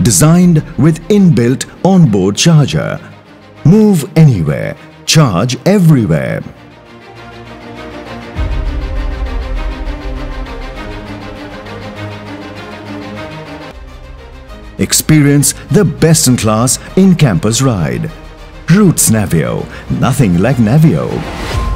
Designed with inbuilt onboard charger. Move anywhere, charge everywhere. Experience the best-in-class in-campus ride. Roots NAVEO, nothing like NAVEO.